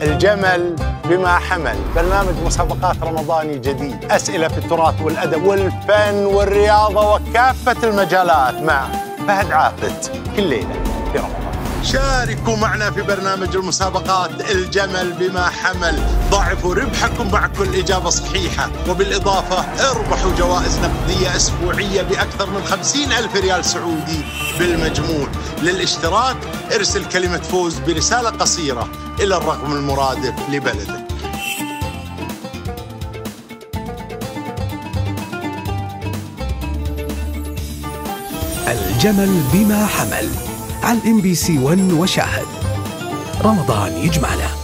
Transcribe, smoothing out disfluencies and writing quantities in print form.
الجمل بما حمل، برنامج مسابقات رمضاني جديد، أسئلة في التراث والأدب والفن والرياضة وكافة المجالات مع فهد عافت كل ليلة في رمضان. شاركوا معنا في برنامج المسابقات الجمل بما حمل، ضاعفوا ربحكم مع كل إجابة صحيحة، وبالإضافة اربحوا جوائز نقدية أسبوعية بأكثر من 50,000 ريال سعودي بالمجموع. للاشتراك ارسل كلمة فوز برسالة قصيرة إلى الرقم المرادف لبلدك. الجمل بما حمل على الMBC 1 وشاهد. رمضان يجمعنا.